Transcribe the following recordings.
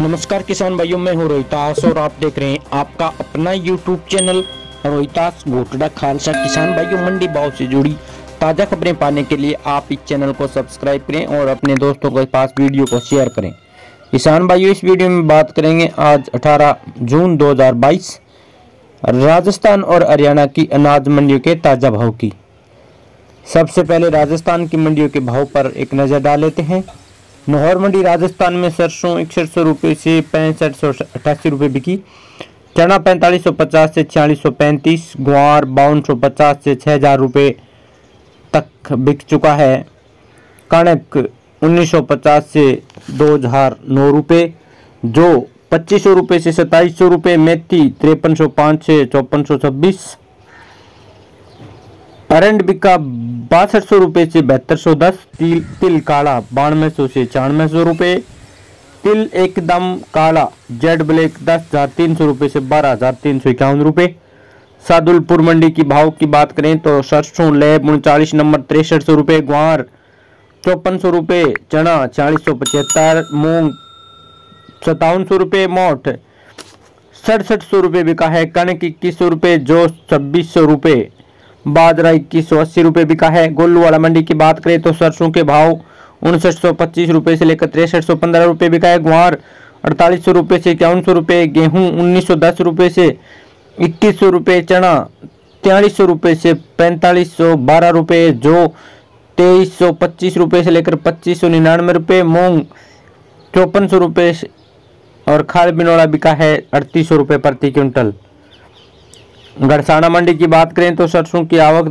नमस्कार किसान भाइयों, मैं हूँ रोहितास और आप देख रहे हैं आपका अपना यूट्यूब चैनल रोहितास गोटड़ा खालसा। किसान भाइयों, मंडी भाव से जुड़ी ताज़ा खबरें पाने के लिए आप इस चैनल को सब्सक्राइब करें और अपने दोस्तों के पास वीडियो को शेयर करें। किसान भाइयों, इस वीडियो में बात करेंगे आज 18 जून 2022 राजस्थान और हरियाणा की अनाज मंडियों के ताज़ा भाव की। सबसे पहले राजस्थान की मंडियों के भाव पर एक नज़र डाल लेते हैं। नौहर मंडी राजस्थान में सरसों 6100 रुपये से 6588 रुपये बिकी। चना 4550 से 4635, ग्वार 5250 से 6000 रुपये तक बिक चुका है। कणक 1950 से 2009 रुपये, जो 2500 रुपये से 2700 रुपये। मेथी 5305 से 5426। अरंड बिका 6200 रुपये से 7210। तिल काला 9200 से 9400 रुपये। तिल एकदम काला जेड ब्लैक 10,300 रुपये से 12,351 रुपये। सादुलपुर मंडी की भाव की बात करें तो सरसों लैब 39 नंबर 6300 रुपये, ग्वार 5400 रुपये, चना 4075, मूंग 5700 रुपये, मोठ 6700 रुपये बिका है। कणक 2100 रुपये, जो 2600 रुपये। बाजरा 2180 रुपये बिका है। गोलूवाला मंडी की बात करें तो सरसों के भाव 5925 रुपये से लेकर 6315 रुपये बिका है। ग्वार 4800 रुपये से 5100 रुपये। गेहूं 1910 रुपये से 2100 रुपये। चना 4300 रुपये से 4512 रुपये, जो 2325 रुपये से लेकर 2599 रुपये। मूंग 5400 रुपये और खाल बिनौला बिका है 3800 रुपये प्रति क्विंटल। गड़साना मंडी की बात करें तो सरसों की आवक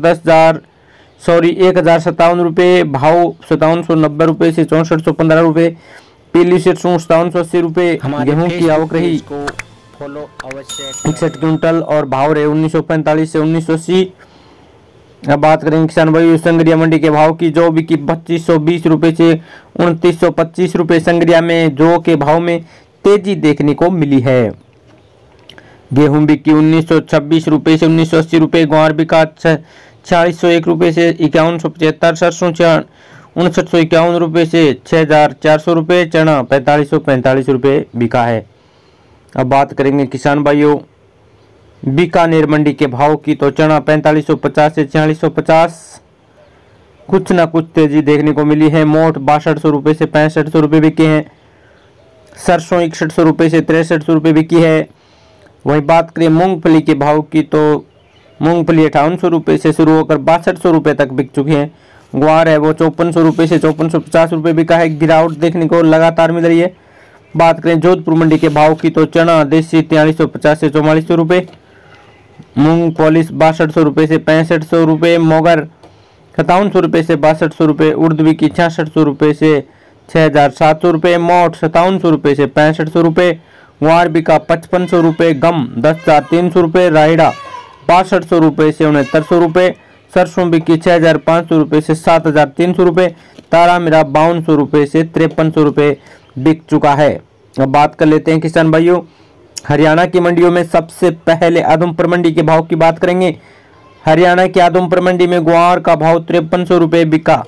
1057 रुपये, भाव 5790 रुपये से 6415 रुपये। पीली सरसों 5780 रुपये। गेहूं की आवक रही 61 क्विंटल और भाव रहे 1945 से 1980। अब बात करेंगे किसान भाई संग्रिया मंडी के भाव की, जो बिकी 2520 रुपये से 2925 रुपये। संग्रिया में जो के भाव में तेजी देखने को मिली है। गेहूं बिकी 1926 रुपये से 1980 रुपये। ग्वार बिका 4601 रुपये से 5175। सरसों 5951 रुपये से 6400 रुपये। चना 4545 रुपये बिका है। अब बात करेंगे किसान भाइयों बीकानेर मंडी के भाव की, तो चना 4550 से 4650, कुछ ना कुछ तेजी देखने को मिली है। मोठ 6200 रुपये से 6500 रुपये बिके हैं। सरसों 6100 रुपये से 6300 रुपये बिकी है। वही बात करें मूंगफली के भाव की, तो मूंगफली 5800 रुपये से शुरू होकर 6200 रुपये तक बिक चुकी है। ग्वार है वो 5400 रुपये से 5450 रुपये बिका है। गिरावट देखने को लगातार मिल रही है। बात करें जोधपुर मंडी के भाव की, तो चना देसी 4350 से 4400 रुपये। मूंग पॉलिश 6200 रुपये से 6500 रुपये। मोगर 5700 रुपये से 6200 रुपये। उर्द बिकी 6600 रुपये से 6700 रुपये। मोठ 5700 रुपये से 6500 रुपये। ग्वार बिका 5500 रुपये। गम 10,300 रुपये। रायडा 6200 रुपये से 6900 रुपये। सरसों बिकी 6500 रुपये से 7300 रुपये। तारा मीरा 5200 रुपये से 5300 रुपये बिक चुका है। अब बात कर लेते हैं किसान भाइयों हरियाणा की मंडियों में। सबसे पहले आदमपुर मंडी के भाव की बात करेंगे। हरियाणा की आदमपुर मंडी में ग्वार का भाव 5300 रुपये बिका।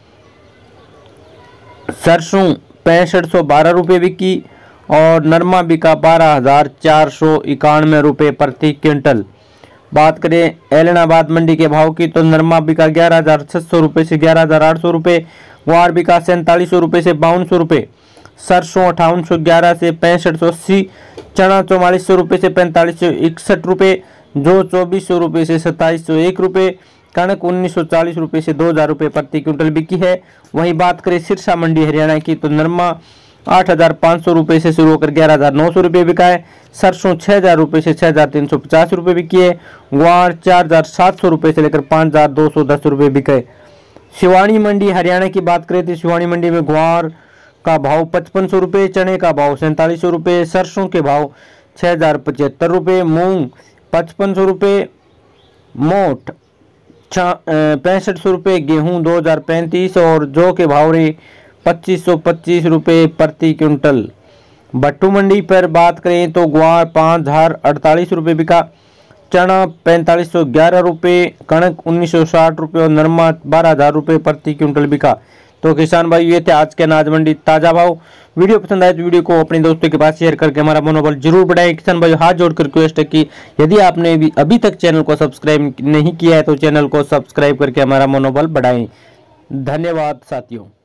सरसों 6512 रुपये बिकी और नरमा बिका 12,491 रुपये प्रति क्विंटल। बात करें एलनाबाद मंडी के भाव की, तो नरमा बिका 11,600 रुपये से 11,800 रुपये। ग्वार बिका 4700 रुपये से 5200 रुपये। सरसों 5811 से 6580। चना 4400 रुपये से 4561 रुपये, जो 2400 रुपये से 2701 रुपये। कणक 1940 रुपये से 2000 रुपये प्रति क्विंटल बिकी है। वहीं बात करें सिरसा मंडी हरियाणा की, तो नरमा 8500 रुपये से शुरू होकर 11,900 रुपये बिका है। सरसों 6000 रुपये से 6350 रुपये बिकी है। ग्वार 4700 रुपये से लेकर 5210 रुपये बिके। सिवानी मंडी हरियाणा की बात करें तो सिवानी मंडी में ग्वार का भाव 5500 रुपये, चने का भाव 4700 रुपये, सरसों के भाव 6075 रुपये, मूंग 5500 रुपये, मोठ 6500 रुपये, गेहूँ 2035 और जौ के भाव रहे 2525 रुपये प्रति क्विंटल। भट्टू मंडी पर बात करें तो ग्वार 5048 रुपये बिका। चना 4511 रुपये, कणक 1960 रुपये और नरमा 12,000 रुपये प्रति क्विंटल बिका। तो किसान भाई ये थे आज के अनाज मंडी ताजा भाव। वीडियो पसंद आए तो वीडियो को अपने दोस्तों के पास शेयर करके हमारा मनोबल जरूर बढ़ाएं। किसान भाई हाथ जोड़कर रिक्वेस्ट है कि यदि आपने भी अभी तक चैनल को सब्सक्राइब नहीं किया है तो चैनल को सब्सक्राइब करके हमारा मनोबल बढ़ाएं। धन्यवाद साथियों।